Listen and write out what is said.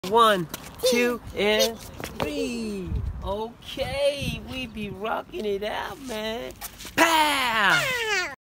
1, 2, and 3. Okay, we be rocking it out, man. Pow!